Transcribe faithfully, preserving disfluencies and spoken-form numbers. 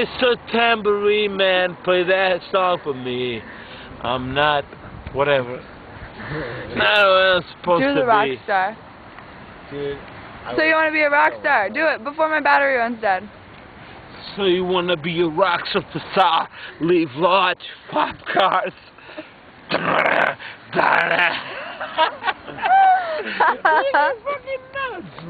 Mister Tambourine Man, play that song for me. I'm not, whatever. Not what I'm supposed Do the to rock be. star. Dude, So you want to be a rock star? Do it before my battery runs dead. So you want to be a rock superstar? Leave large pop cars. You're fucking nuts.